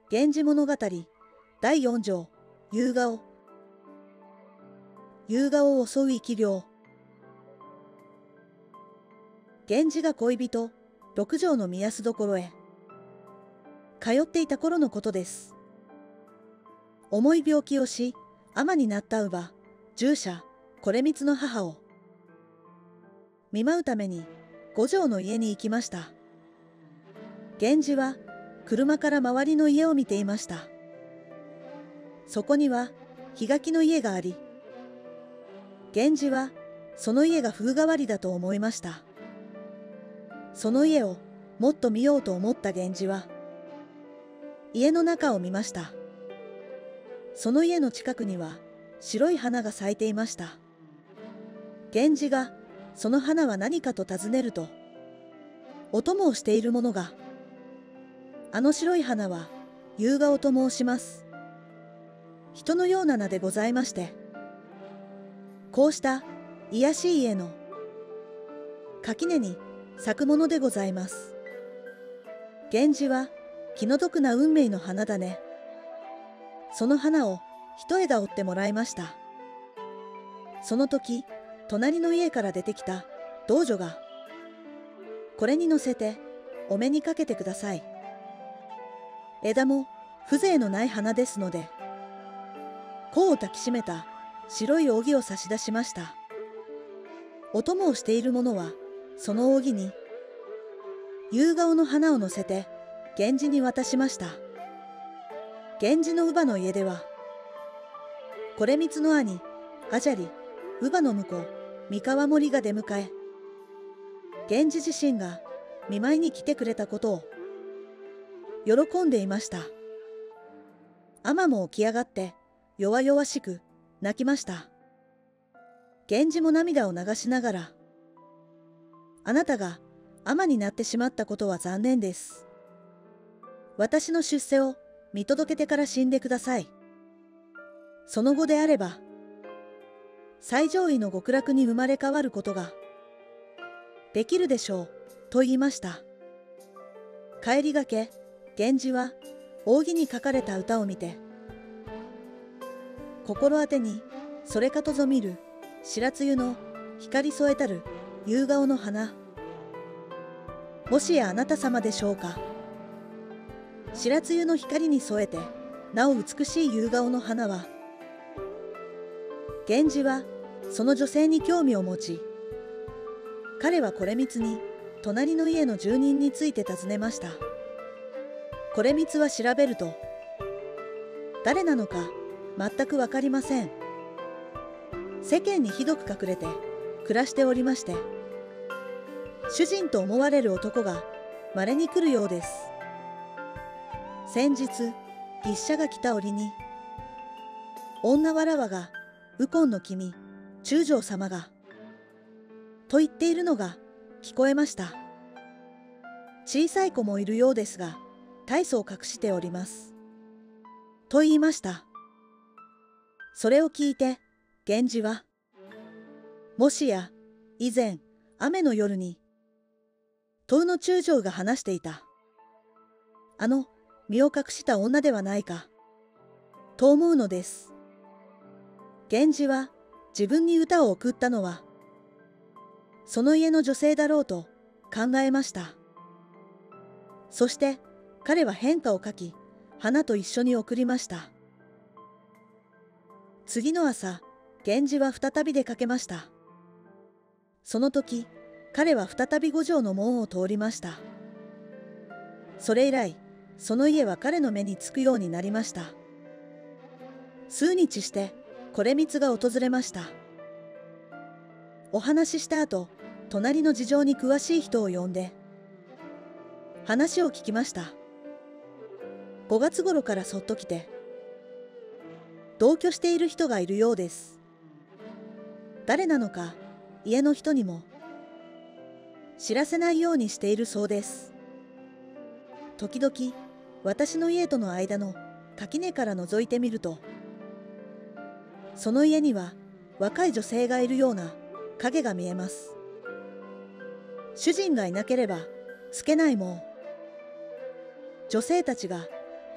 源氏物語第4条夕顔。夕顔を襲う生き量。源氏が恋人六条の宮安所へ通っていた頃のことです。重い病気をし尼になった乳母従者惟光の母を見舞うために五条の家に行きました。源氏は車から周りの家を見ていました。そこには檜垣の家があり、源氏はその家が風変わりだと思いました。その家をもっと見ようと思った源氏は家の中を見ました。その家の近くには白い花が咲いていました。源氏がその花は何かと尋ねると、お供をしている者が、あの白い花は夕顔と申します。人のような名でございまして、こうした卑しい家の垣根に咲くものでございます。源氏は気の毒な運命の花だね。その花を一枝折ってもらいました。その時、隣の家から出てきた道女が、これに乗せてお目にかけてください。枝も風情のない花ですので、甲を抱きしめた白い扇を差し出しました。お供をしている者は、その扇に夕顔の花を乗せて源氏に渡しました。源氏の乳母の家では、惟光の兄、阿闍梨、乳母の婿、三河守が出迎え、源氏自身が見舞いに来てくれたことを喜んでいました。尼も起き上がって弱々しく泣きました。源氏も涙を流しながら、あなたが尼になってしまったことは残念です。私の出世を見届けてから死んでください。その後であれば、最上位の極楽に生まれ変わることができるでしょう、と言いました。帰りがけ、源氏は扇に書かれた歌を見て、心当てにそれかとぞ見る白露の光添えたる夕顔の花。もしやあなた様でしょうか。白露の光に添えてなお美しい夕顔の花は、源氏はその女性に興味を持ち、彼は惟光に隣の家の住人について尋ねました。惟光は調べると、誰なのか全くわかりません。世間にひどく隠れて暮らしておりまして、主人と思われる男が稀に来るようです。先日牛車が来た折に、女わらわが右近の君中将様がと言っているのが聞こえました。小さい子もいるようですが、大層隠しております。と言いました。それを聞いて、源氏は、もしや、以前、雨の夜に、東の中将が話していた、あの身を隠した女ではないか、と思うのです。源氏は、自分に歌を送ったのは、その家の女性だろうと考えました。そして、彼は返歌を書き、花と一緒に送りました。次の朝、源氏は再び出かけました。その時、彼は再び五条の門を通りました。それ以来、その家は彼の目につくようになりました。数日して、惟光が訪れました。お話しした後、隣の事情に詳しい人を呼んで、話を聞きました。5月頃からそっと来て、同居している人がいるようです。誰なのか家の人にも知らせないようにしているそうです。時々私の家との間の垣根から覗いてみると、その家には若い女性がいるような影が見えます。主人がいなければつけないもん。女性たちが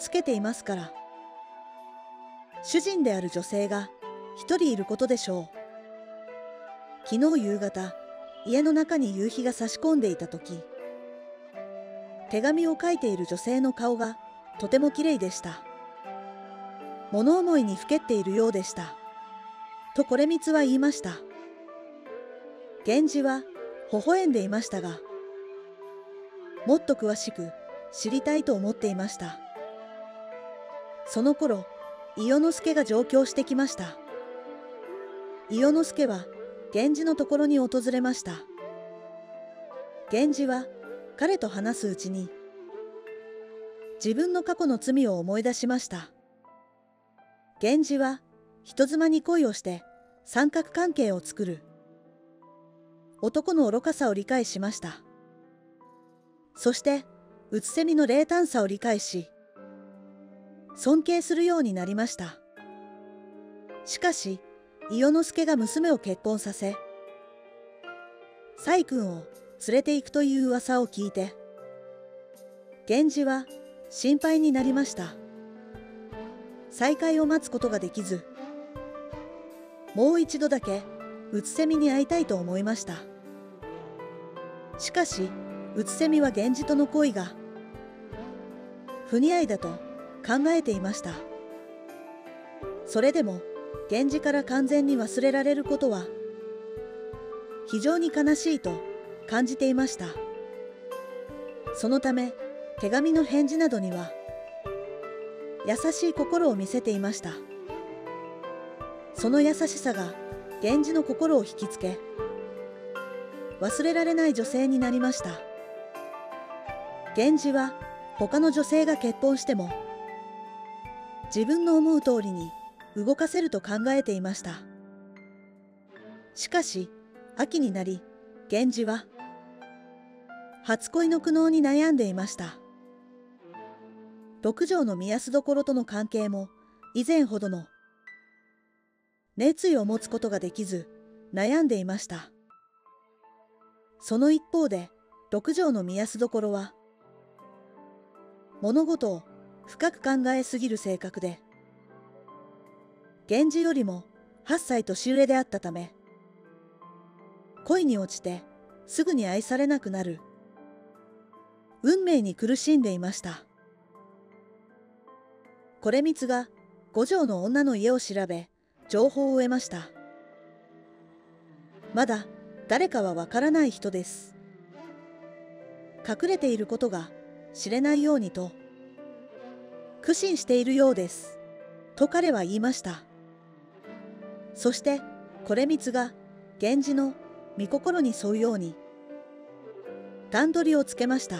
つけていますから。主人である女性が一人いることでしょう。昨日夕方、家の中に夕日が差し込んでいた時、手紙を書いている女性の顔がとてもきれいでした。物思いにふけっているようでした。とこれみつは言いました。源氏は微笑んでいましたが、もっと詳しく知りたいと思っていました。その頃、伊予之助が上京してきました。伊予之助は源氏のところに訪れました。源氏は彼と話すうちに、自分の過去の罪を思い出しました。源氏は人妻に恋をして三角関係を作る男の愚かさを理解しました。そしてうつせみの冷淡さを理解し、尊敬するようになりました。しかし伊予之助が娘を結婚させ、細君を連れて行くという噂を聞いて、源氏は心配になりました。再会を待つことができず、もう一度だけうつせみに会いたいと思いました。しかしうつせみは源氏との恋が不似合いだと考えていました。それでも源氏から完全に忘れられることは非常に悲しいと感じていました。そのため手紙の返事などには優しい心を見せていました。その優しさが源氏の心を引きつけ、忘れられない女性になりました。源氏は他の女性が結婚しても自分の思う通りに動かせると考えていました。しかし秋になり、源氏は初恋の苦悩に悩んでいました。六条の御安所との関係も以前ほどの熱意を持つことができず悩んでいました。その一方で六条の御安所は物事を深く考えすぎる性格で、源氏よりも8歳年上であったため、恋に落ちてすぐに愛されなくなる運命に苦しんでいました。惟光が五条の女の家を調べ、情報を得ました。まだ誰かはわからない人です。隠れていることが知れないようにと苦心しているようです。と彼は言いました。そして惟光が源氏の御心に沿うように段取りをつけました。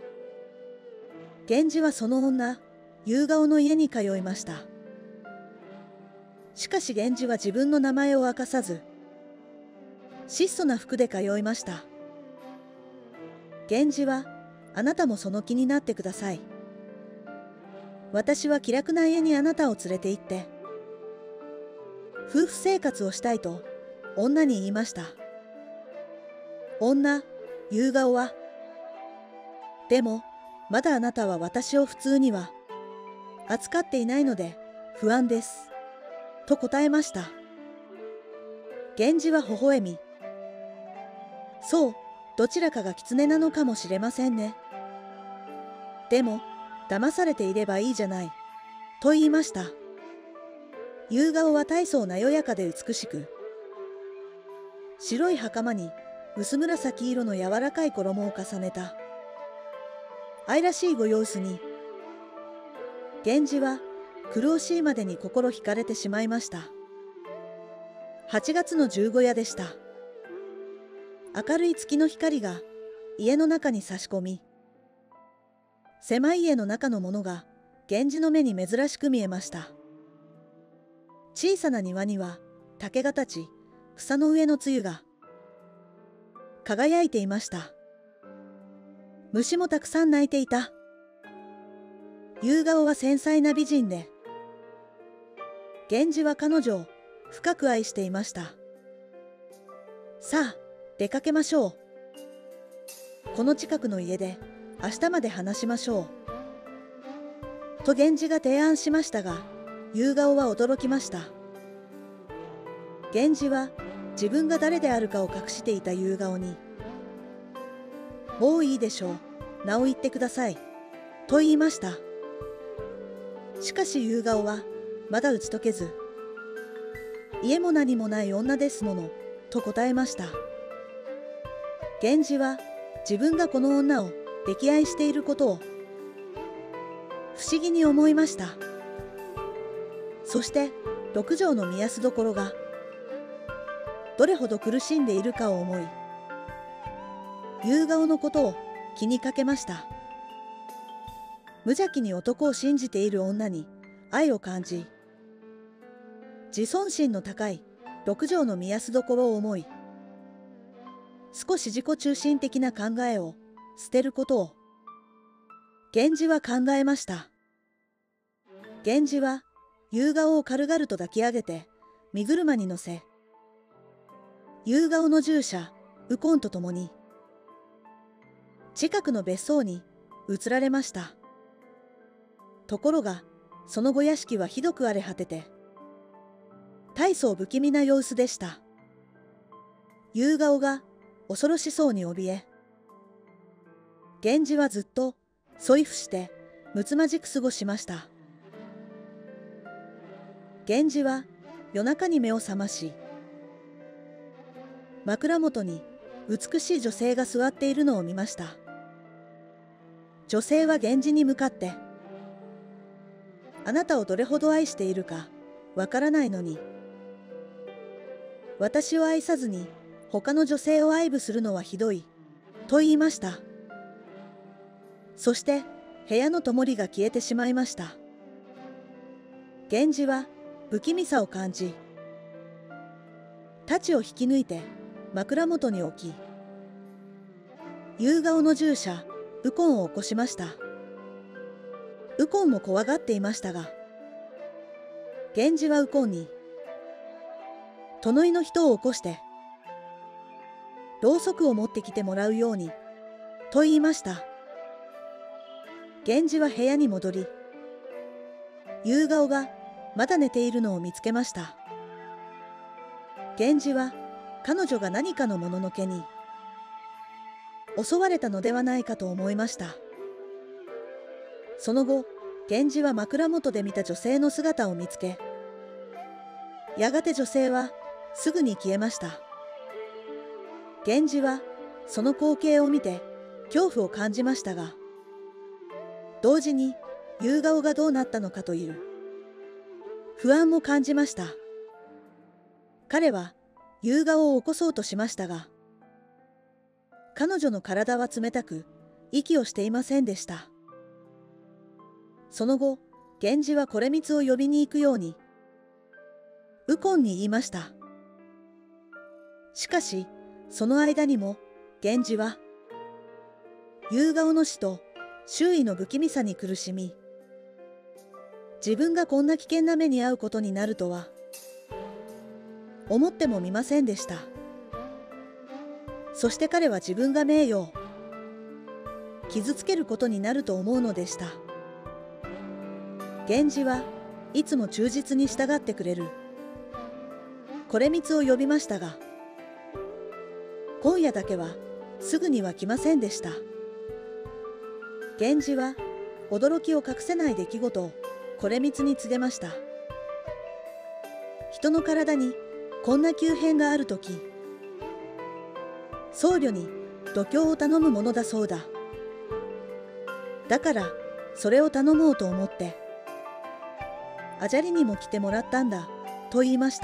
源氏はその女、夕顔の家に通いました。しかし源氏は自分の名前を明かさず、質素な服で通いました。源氏は、あなたもその気になってください。私は気楽な家にあなたを連れて行って、夫婦生活をしたいと女に言いました。女、夕顔は、でも、まだあなたは私を普通には扱っていないので不安です。と答えました。源氏は微笑み、そう、どちらかが狐なのかもしれませんね。でも、騙されていればいいじゃない、と言いました。夕顔は大層なよやかで美しく、白い袴に薄紫色の柔らかい衣を重ねた愛らしいご様子に、源氏は苦しいまでに心惹かれてしまいました。8月の十五夜でした。明るい月の光が家の中に差し込み、狭い家の中のものが源氏の目に珍しく見えました。小さな庭には竹が立ち、草の上の露が輝いていました。虫もたくさん鳴いていた。夕顔は繊細な美人で、源氏は彼女を深く愛していました。さあ、出かけましょう。この近くの家で明日まで話しましょう。 と源氏が提案しましたが、夕顔は驚きました。源氏は自分が誰であるかを隠していた夕顔に、もういいでしょう、名を言ってください、と言いました。しかし夕顔はまだ打ち解けず、家も何もない女ですもの、と答えました。源氏は自分がこの女を溺愛していることを不思議に思いました。そして六条の宮洲所がどれほど苦しんでいるかを思い、夕顔のことを気にかけました。無邪気に男を信じている女に愛を感じ、自尊心の高い六条の宮洲所を思い、少し自己中心的な考えを捨てることを源氏は考えました。源氏は夕顔を軽々と抱き上げて身車に乗せ、夕顔の従者右近と共に近くの別荘に移られました。ところがそのご屋敷はひどく荒れ果てて、大層不気味な様子でした。夕顔が恐ろしそうに怯え、源氏はずっと添い伏してむつまじく過ごしました。源氏は夜中に目を覚まし、枕元に美しい女性が座っているのを見ました。女性は源氏に向かって、あなたをどれほど愛しているかわからないのに、私を愛さずに他の女性を愛撫するのはひどい、と言いました。そして部屋の灯が消えてしまいました。源氏は不気味さを感じ、太刀を引き抜いて枕元に置き、夕顔の従者右近を起こしました。右近も怖がっていましたが、源氏は右近に、殿井の人を起こしてろうそくを持ってきてもらうように、と言いました。源氏は部屋に戻り、夕顔がまだ寝ているのを見つけました。源氏は彼女が何かのもののけに襲われたのではないかと思いました。その後、源氏は枕元で見た女性の姿を見つけ、やがて女性はすぐに消えました。源氏はその光景を見て恐怖を感じましたが、同時に夕顔がどうなったのかという不安も感じました。彼は夕顔を起こそうとしましたが、彼女の体は冷たく息をしていませんでした。その後、源氏は惟光を呼びに行くように右近に言いました。しかしその間にも源氏は夕顔の死と周囲の不気味さに苦しみ、自分がこんな危険な目に遭うことになるとは思ってもみませんでした。そして彼は自分が名誉を傷つけることになると思うのでした。源氏はいつも忠実に従ってくれる惟光を呼びましたが、今夜だけはすぐには来ませんでした。源氏は驚きを隠せない出来事を惟光に告げました。人の体にこんな急変があるとき、僧侶に度胸を頼むものだそうだ。だからそれを頼もうと思ってアジャリにも来てもらったんだ、と言いました。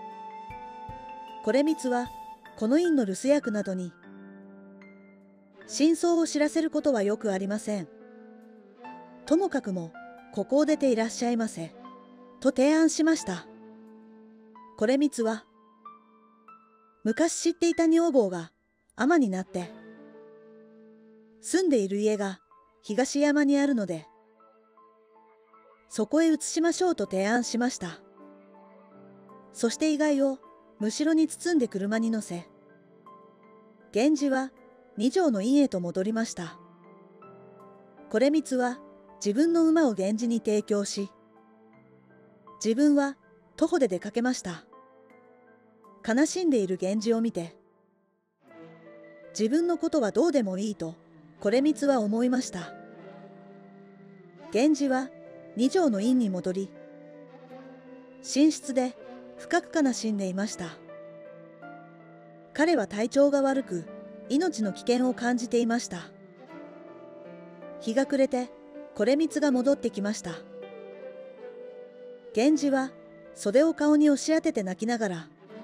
惟光はこの院の留守役などに真相を知らせることはよくありません。ともかくもここを出ていらっしゃいませ、と提案しました。惟光は昔知っていた女房が尼になって住んでいる家が東山にあるので、そこへ移しましょうと提案しました。そして遺骸をむしろに包んで車に乗せ、源氏は二条の院へと戻りました。惟光は自分の馬を源氏に提供し、自分は徒歩で出かけました。悲しんでいる源氏を見て、自分のことはどうでもいいと惟光は思いました。源氏は二条の院に戻り、寝室で深く悲しんでいました。彼は体調が悪く、命の危険を感じていました。日が暮れて惟光が戻ってきました。源氏は袖を顔に押し当てて泣きながら、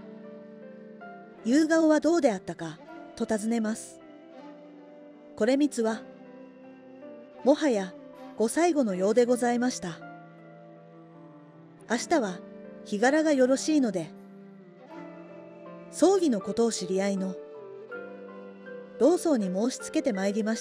夕顔はどうであったかと尋ねます。惟光は、もはやご最後のようでございました。明日は日柄がよろしいので、葬儀のことを知り合いの老僧に申しつけてまいりました。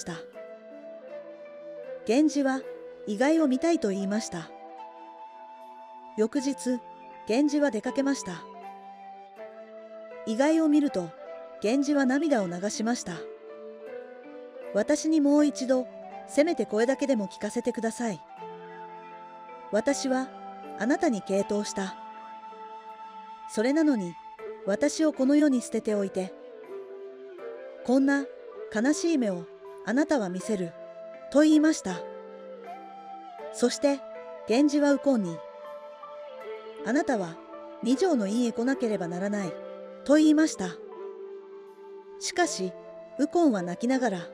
源氏は遺骸を見たいと言いました。翌日、源氏は出かけました。遺骸を見ると、源氏は涙を流しました。私にもう一度、せめて声だけでも聞かせてください。私はあなたに傾倒した。それなのに、私をこの世に捨てておいて、こんな悲しい目をあなたは見せる、と言いました。そして、源氏は右近に、あなたは二条の院へ来なければならない、と言いました。しかし、右近は泣きながら、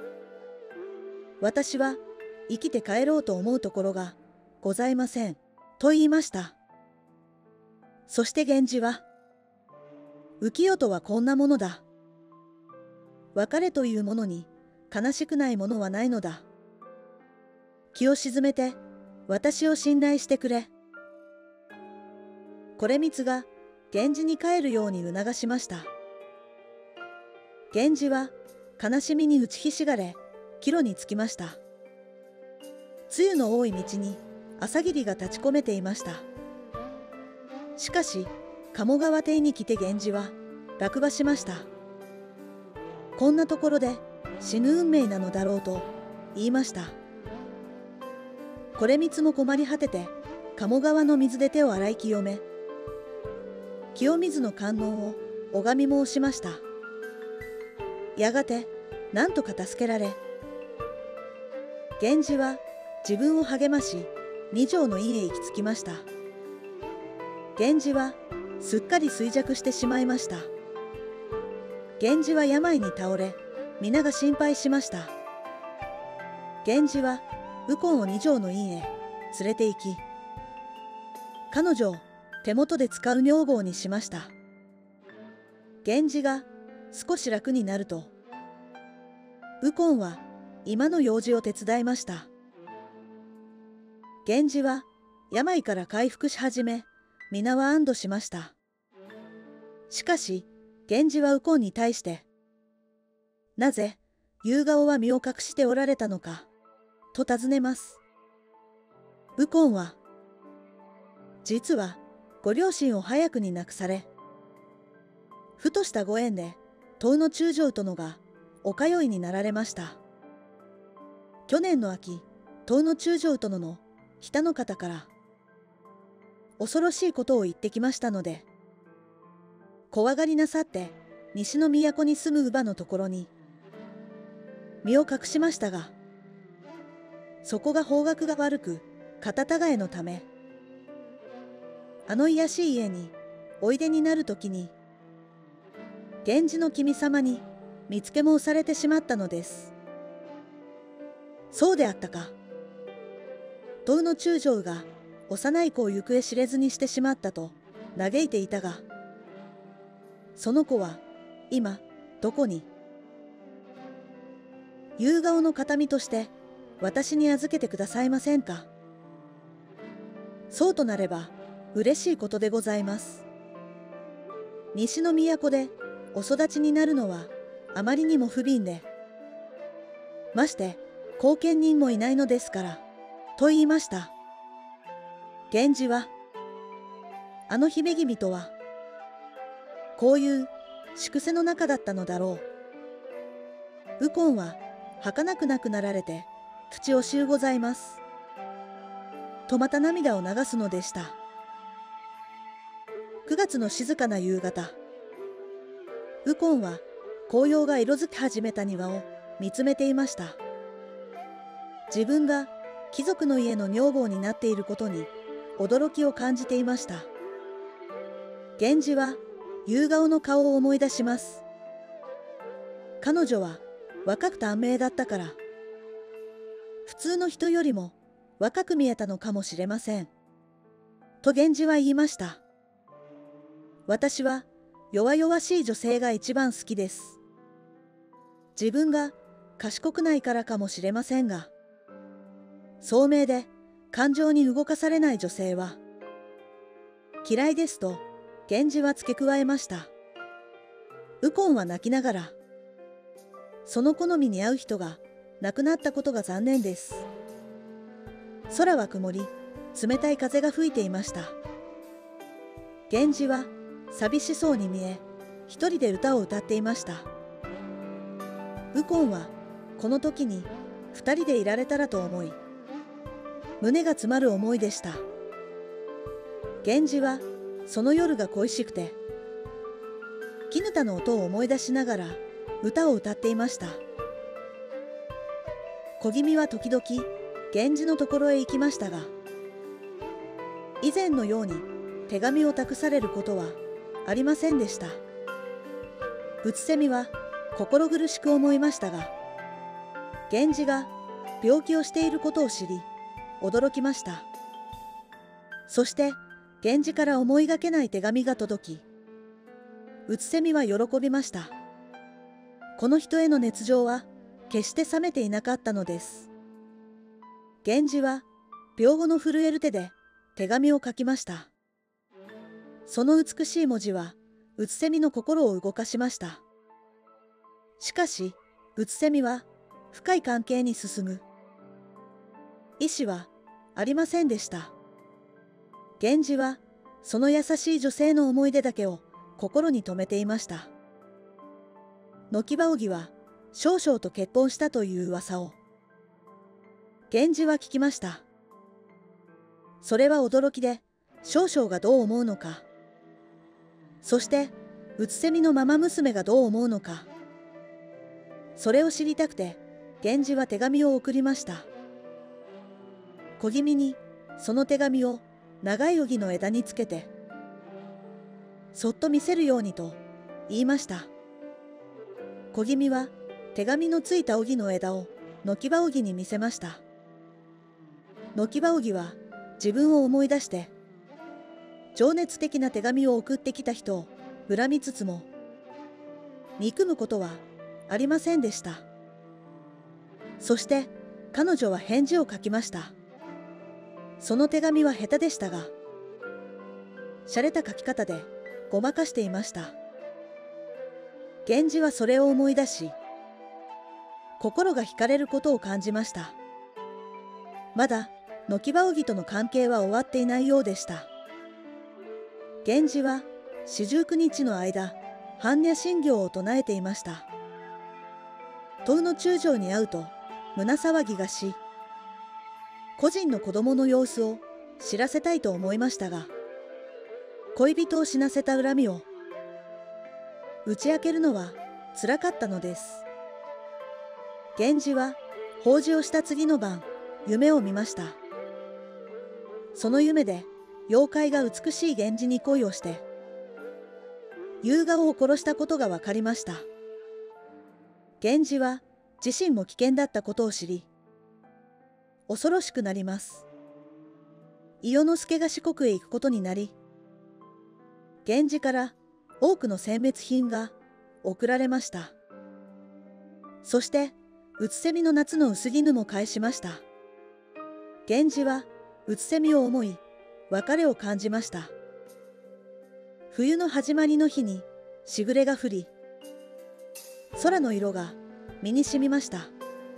私は生きて帰ろうと思うところがございません、と言いました。そして源氏は、浮世とはこんなものだ。別れというものに悲しくないものはないのだ。気を沈めて私を信頼してくれ。惟光が源氏に帰るように促しました。源氏は悲しみに打ちひしがれ、帰路につきました。露の多い道に朝霧が立ち込めていました。しかし、鴨川邸に来て源氏は落馬しました。こんなところで死ぬ運命なのだろうと言いました。惟光も困り果てて鴨川の水で手を洗い清め、清水の観音を拝み申しました。やがて何とか助けられ、源氏は自分を励まし二条の院へ行き着きました。源氏はすっかり衰弱してしまいました。源氏は病に倒れ、皆が心配しました。源氏は右近を二条の院へ連れて行き、彼女を手元で使う女房にしました。源氏が少し楽になると、右近は今の用事を手伝いました。源氏は病から回復し始め、皆は安堵しました。しかし、源氏は右近に対して、なぜ夕顔は身を隠しておられたのか、と尋ねます。右近は、実はご両親を早くに亡くされ、ふとしたご縁で遠野中将殿がお通いになられました。去年の秋、遠野中将殿の下の方から恐ろしいことを言ってきましたので、怖がりなさって西の都に住む乳母のところに身を隠しましたが、そこが方角が悪く肩違えのため、あの卑しい家においでになるときに、源氏の君様に見つけ申されてしまったのです。そうであったか。遠野中将が幼い子を行方知れずにしてしまったと嘆いていたが、その子は今どこに？夕顔の形見として私に預けてくださいませんか。そうとなれば嬉しいことでございます。西の都でお育ちになるのはあまりにも不憫で、まして後見人もいないのですから、と言いました。源氏は、あの姫君とは、こういう粛清の中だったのだろう。右近は儚く亡くなられて、淵惜しゅうございます。 とまた涙を流すのでした。9月の静かな夕方、右近は紅葉が色づき始めた庭を見つめていました。自分が貴族の家の女房になっていることに驚きを感じていました。源氏は夕顔の顔を思い出します。彼女は若く短命だったから、普通の人よりも若く見えたのかもしれません。と源氏は言いました。私は弱々しい女性が一番好きです。自分が賢くないからかもしれませんが、聡明で感情に動かされない女性は嫌いですと源氏は付け加えました。右近は泣きながら、その好みに合う人が亡くなったことが残念です。空は曇り、冷たい風が吹いていました。源氏は寂しそうに見え、一人で歌を歌っていました。右近はこの時に二人でいられたらと思い、胸が詰まる思いでした。源氏はその夜が恋しくて、絹田の音を思い出しながら歌を歌っていました。小気味は時々源氏のところへ行きましたが、以前のように手紙を託されることはありませんでした。内蝉は心苦しく思いましたが、源氏が病気をしていることを知り驚きました。そして源氏から思いがけない手紙が届き、内蝉は喜びました。この人への熱情は決して冷めていなかったのです。源氏は屏風の震える手で手紙を書きました。その美しい文字は内蝉の心を動かしました。しかし内蝉は深い関係に進む意志はありませんでした。源氏はその優しい女性の思い出だけを心に留めていました。野木羽荻は少々と結婚したという噂を源氏は聞きました。それは驚きで、少々がどう思うのか、そして内蝉のママ娘がどう思うのか、それを知りたくて源氏は手紙を送りました。小気味にその手紙を長い荻の枝につけて、そっと見せるようにと言いました。小気味は手紙のついた荻の枝を野木羽荻に見せました。野木羽荻は自分を思い出して、情熱的な手紙を送ってきた人を恨みつつも、憎むことはありませんでした。そして彼女は返事を書きました。その手紙は下手でしたが、洒落た書き方でごまかしていました。源氏はそれを思い出し、心が惹かれることを感じました。まだ野木羽荻との関係は終わっていないようでした。源氏は49日の間、般若心経を唱えていました。東の中将に会うと胸騒ぎがし、個人の子供の様子を知らせたいと思いましたが、恋人を死なせた恨みを打ち明けるのはつらかったのです。源氏は法事をした次の晩、夢を見ました。その夢で妖怪が美しい源氏に恋をして夕顔を殺したことが分かりました。源氏は自身も危険だったことを知り、恐ろしくなります。伊予之助が四国へ行くことになり、源氏から多くの殲滅品が送られました。そして内蝉の夏の薄絹も返しました。源氏は内蝉を思い、別れを感じました。冬の始まりの日にしぐれが降り、空の色が身にしみました。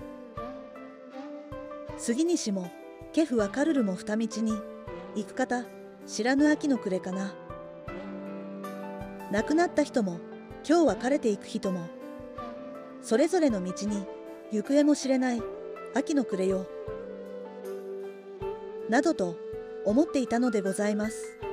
杉西もケフはカルルも二道に行く方知らぬ秋の暮れかな。亡くなった人も今日は枯れていく人も、それぞれの道に行方も知れない秋の暮れよ。 などと思っていたのでございます。